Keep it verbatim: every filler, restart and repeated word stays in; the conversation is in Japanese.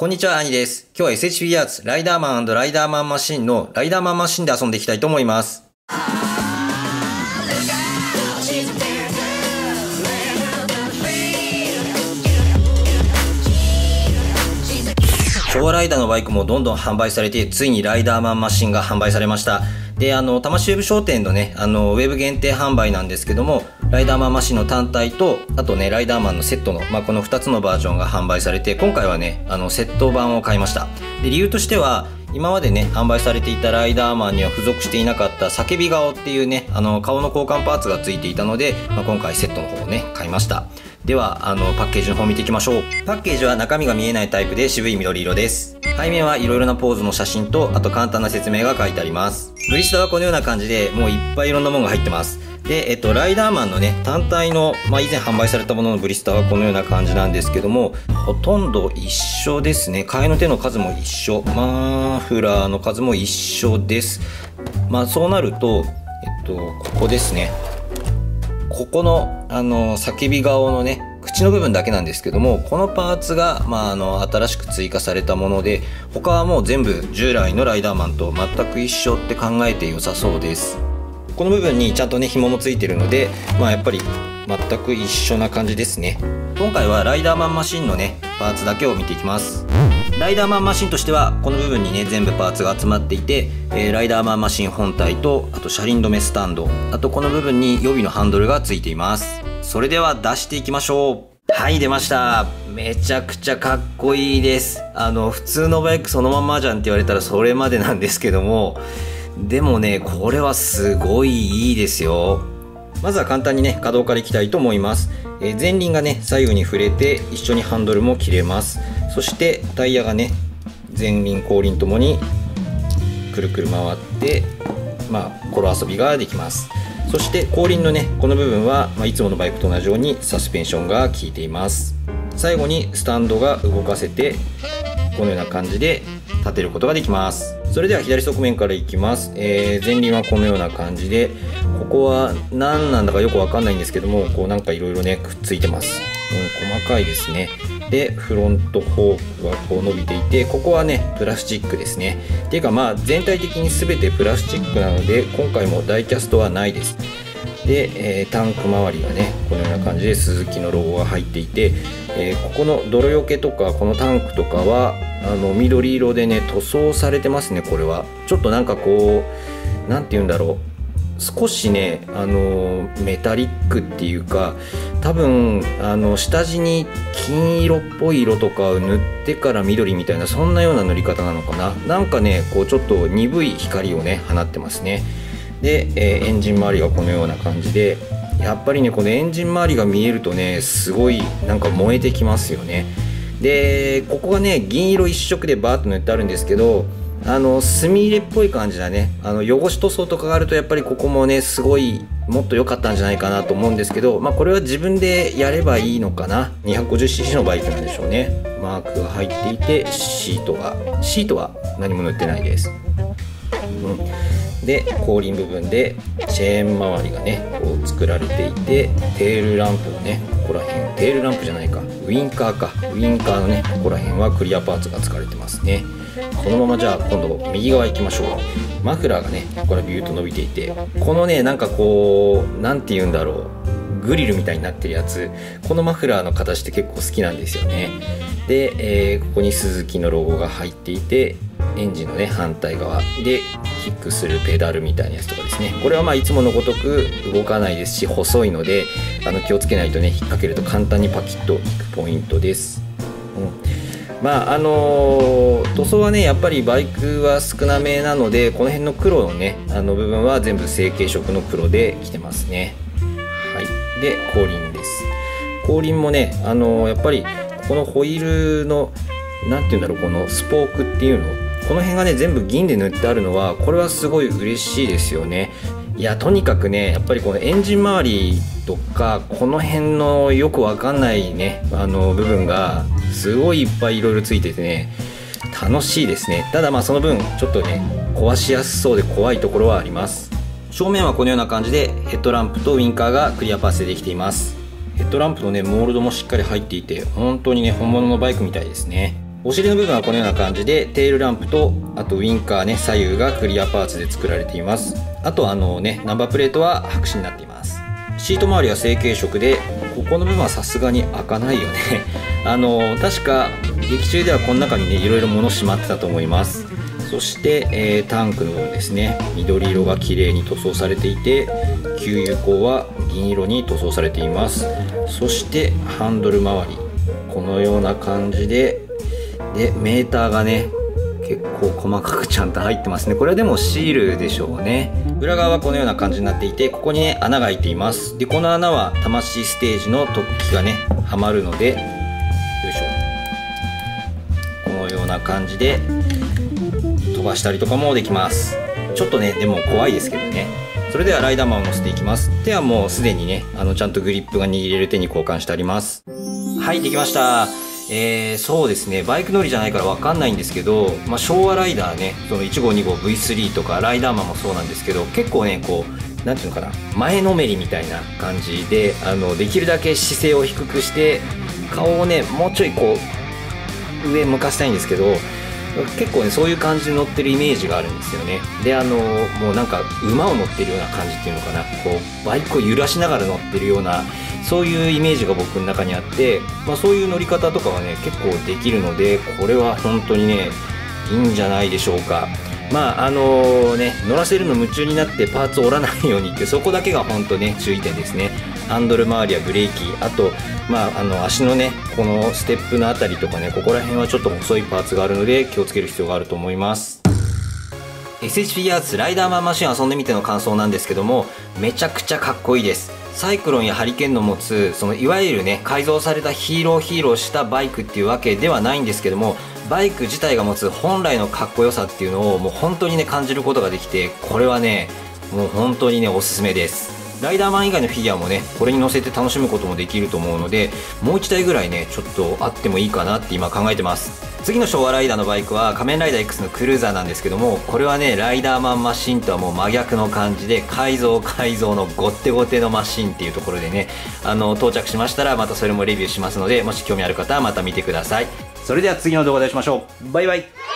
こんにちは、兄です。今日は エスエイチ フィギュアーツライダーマン&ライダーマンマシンのライダーマンマシンで遊んでいきたいと思います。昭和ライダーのバイクもどんどん販売されて、ついにライダーマンマシンが販売されました。で、あの、多摩市ウェブ商店のね、あの、ウェブ限定販売なんですけども、ライダーマンマシンの単体と、あとね、ライダーマンのセットの、まあ、このふたつのバージョンが販売されて、今回はね、あの、セット版を買いました。で、理由としては、今までね、販売されていたライダーマンには付属していなかった叫び顔っていうね、あの、顔の交換パーツが付いていたので、まあ、今回セットの方をね、買いました。では、あの、パッケージの方見ていきましょう。パッケージは中身が見えないタイプで渋い緑色です。背面はいろいろなポーズの写真と、あと簡単な説明が書いてあります。ブリスターはこのような感じで、もういっぱいいろんなものが入ってます。で、えっと、ライダーマンのね、単体の、まあ、以前販売されたもののブリスターはこのような感じなんですけども、ほとんど一緒ですね。替えの手の数も一緒。マフラーの数も一緒です。まあ、そうなると、えっと、ここですね。ここの、あの、叫び顔のね、口の部分だけなんですけども、このパーツが、まあ、あの、新しく追加されたもので、他はもう全部従来のライダーマンと全く一緒って考えて良さそうです。この部分にちゃんとね、紐もついてるので、まあ、やっぱり全く一緒な感じですね。今回はライダーマンマシンのね、パーツだけを見ていきます。ライダーマンマシンとしては、この部分にね、全部パーツが集まっていて、えー、ライダーマンマシン本体と、あと車輪止めスタンド、あとこの部分に予備のハンドルがついています。それでは出していきましょう。はい、出ました。めちゃくちゃかっこいいです。あの、普通のバイクそのまんまじゃんって言われたらそれまでなんですけども、でもね、これはすごいいいですよ。まずは簡単にね、稼働からいきたいと思います。えー、前輪がね、左右に触れて一緒にハンドルも切れます。そしてタイヤがね、前輪後輪ともにくるくる回って、まあ、コロ遊びができます。そして後輪のね、この部分は、まあ、いつものバイクと同じようにサスペンションが効いています。最後にスタンドが動かせて、このような感じで立てることができます。それでは左側面からいきます。えー、前輪はこのような感じで、ここは何なんだかよくわかんないんですけども、こうなんかいろいろね、くっついてます。うん、細かいですね。で、フロントフォークはこう伸びていて、ここはね、プラスチックですね。っていうかまあ、全体的に全てプラスチックなので、今回もダイキャストはないです。で、えー、タンク周りがね、このような感じでスズキのロゴが入っていて、えー、ここの泥よけとかこのタンクとかはあの緑色でね塗装されてますね。これはちょっとなんかこうなんて言うんだろう、少しねあのメタリックっていうか、多分あの下地に金色っぽい色とかを塗ってから緑みたいな、そんなような塗り方なのかな。なんかねこうちょっと鈍い光をね放ってますね。で、えー、エンジン周りがこのような感じで、やっぱりねこのエンジン周りが見えるとねすごいなんか燃えてきますよね。でここがね銀色一色でバーッと塗ってあるんですけど、あの墨入れっぽい感じだね。あの汚し塗装とかがあるとやっぱりここもねすごいもっと良かったんじゃないかなと思うんですけど、まあこれは自分でやればいいのかな。 にひゃくごじゅっシーシー のバイクなんでしょうね。マークが入っていて、シートがシートは何も塗ってないです。うん、で後輪部分でチェーン周りがねこう作られていて、テールランプのねここら辺、テールランプじゃないか、ウインカーか、ウインカーのねここら辺はクリアパーツが使われてますね。このままじゃあ今度右側行きましょう。マフラーがねここからビューッと伸びていて、このねなんかこうなんて言うんだろう、グリルみたいになってるやつ、このマフラーの形って結構好きなんですよね。で、えー、ここにスズキのロゴが入っていて、エンジンのね反対側でキックするペダルみたいなやつとかですね。これはまあいつものごとく動かないですし、細いのであの気をつけないとね引っ掛けると簡単にパキッといくポイントです。うん、まああのー、塗装はねやっぱりバイクは少なめなので、この辺の黒のねあの部分は全部成型色の黒で来てますね。はい、で後輪です。後輪もねあのー、やっぱりこのホイールのなんていうんだろう、このスポークっていうの、この辺がね全部銀で塗ってあるのは、これはすごい嬉しいですよね。いやとにかくねやっぱりこのエンジン周りとかこの辺のよくわかんないねあの部分がすごいいっぱいいろいろついててね楽しいですね。ただまあその分ちょっとね壊しやすそうで怖いところはあります。正面はこのような感じでヘッドランプとウインカーがクリアパーツでできています。ヘッドランプのねモールドもしっかり入っていて、本当にね本物のバイクみたいですね。 お尻の部分はこのような感じで、テールランプとあとウインカーね、左右がクリアパーツで作られています。あとあのね、ナンバープレートは白紙になっています。シート周りは成型色で、ここの部分はさすがに開かないよねあの確か劇中ではこの中にねいろいろ物しまってたと思います。そして、えー、タンクの部分ですね、緑色が綺麗に塗装されていて、給油口は銀色に塗装されています。そしてハンドル周りこのような感じで、でメーターがね結構細かくちゃんと入ってますね。これはでもシールでしょうね。裏側はこのような感じになっていて、ここにね穴が開いています。でこの穴は魂ステージの突起がねはまるので、よいしょ、このような感じで飛ばしたりとかもできます。ちょっとねでも怖いですけどね。それではライダーマンを乗せていきます。手はもうすでにねあのちゃんとグリップが握れる手に交換してあります。はい、できました。えー、そうですね、バイク乗りじゃないから分かんないんですけど、まあ、昭和ライダーね、そのいち号に号 ブイスリー とかライダーマンもそうなんですけど、結構ねこうなんていうのかな、前のめりみたいな感じで、あのできるだけ姿勢を低くして顔をねもうちょいこう上向かしたいんですけど、結構ねそういう感じで乗ってるイメージがあるんですよね。であのもうなんか馬を乗ってるような感じっていうのかな、こうバイクを揺らしながら乗ってるような、そういうイメージが僕の中にあって、まあ、そういう乗り方とかはね結構できるので、これは本当にねいいんじゃないでしょうか。まああのね乗らせるの夢中になってパーツを折らないようにって、そこだけが本当ね注意点ですね。ハンドル周りやブレーキ、あとまああの足のねこのステップのあたりとかね、ここら辺はちょっと細いパーツがあるので気をつける必要があると思います。エスエイチ フィギュアーツライダーマンマシン遊んでみての感想なんですけども、めちゃくちゃかっこいいです。サイクロンやハリケーンの持つそのいわゆるね改造されたヒーローヒーローしたバイクっていうわけではないんですけども、バイク自体が持つ本来のかっこよさっていうのをもう本当にね感じることができて、これはねもう本当にねおすすめです。ライダーマン以外のフィギュアもねこれに乗せて楽しむこともできると思うので、もういちだいぐらいねちょっとあってもいいかなって今考えてます。次の昭和ライダーのバイクは仮面ライダー X のクルーザーなんですけども、これはねライダーマンマシンとはもう真逆の感じで、改造改造のゴッテゴテのマシンっていうところでね、あの到着しましたらまたそれもレビューしますので、もし興味ある方はまた見てください。それでは次の動画でお会いしましょう。バイバイ。